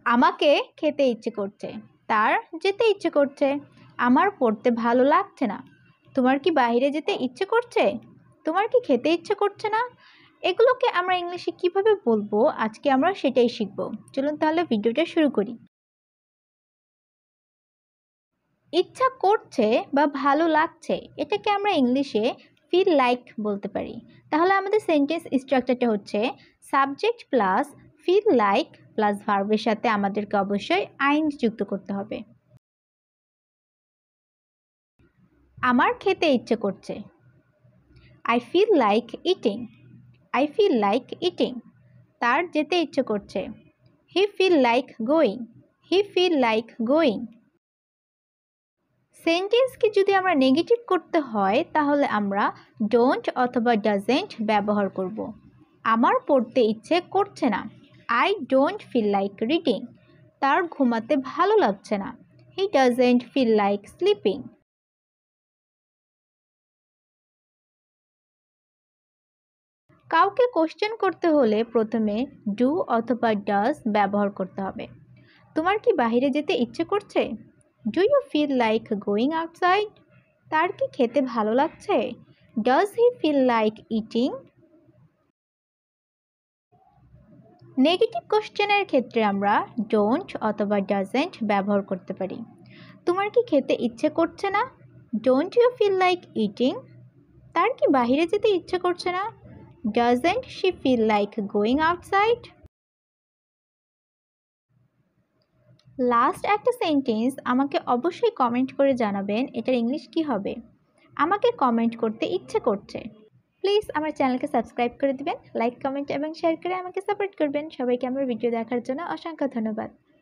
আমাকে খেতে ইচ্ছে করছে, তার যেতে ইচ্ছে করছে। আমার পড়তে ভালো লাগছে না, তোমার কি বাইরে যেতে ইচ্ছে করছে? তোমার কি খেতে ইচ্ছে করছে না? এগুলোকে আমরা ইংলিশে কিভাবে বলবো আজকে আমরা সেটাই শিখব। চলুন তাহলে ভিডিওটা শুরু করি। ইচ্ছা করছে বা ভালো লাগছে এটাকে আমরা ইংলিশে ফিল লাইক বলতে পারি। তাহলে আমাদের সেন্টেন্স স্ট্রাকচারটা হচ্ছে subject plus feel like plus ভার্বের সাথে আমাদেরকে অবশ্যই আইন যুক্ত করতে হবে। আমার খেতে ইচ্ছে করছে, I feel like eating. I feel like eating. তার যেতে ইচ্ছে করছে, he feel like going. He feel like going. সেন্টেন্সকে যদি আমরা নেগেটিভ করতে হয় তাহলে আমরা ডোন্ট অথবা ডাজেন্ট ব্যবহার করব। আমার পড়তে ইচ্ছে করছে না, I don't feel like reading. তার ঘুমাতে ভালো লাগছে না, he doesn't feel like sleeping. কাউকে কোশ্চেন করতে হলে প্রথমে ডু অথবা ডাজ ব্যবহার করতে হবে। তোমার কি বাইরে যেতে ইচ্ছে করছে? Do you feel like going outside? তার কি খেতে ভালো লাগছে? Does he feel like eating? Negative কোশ্চেনের ক্ষেত্রে আমরা ডোন্ট অথবা ডাজেন্ট ব্যবহার করতে পারি। তোমার কি খেতে ইচ্ছে করছে না? Don't you feel like eating? তার কি বাইরে যেতে ইচ্ছে করছে না? Doesn't she feel like going outside? Last একটা সেন্টেন্স আমাকে অবশ্যই কমেন্ট করে জানাবেন এটার ইংলিশ কি হবে। আমাকে কমেন্ট করতে ইচ্ছে করছে। প্লিজ আমার চ্যানেলকে সাবস্ক্রাইব করে দিবেন, লাইক কমেন্ট এবং শেয়ার করে আমাকে সাপোর্ট করবেন। সবাইকে আমার ভিডিও দেখার জন্য অসংখ্য ধন্যবাদ।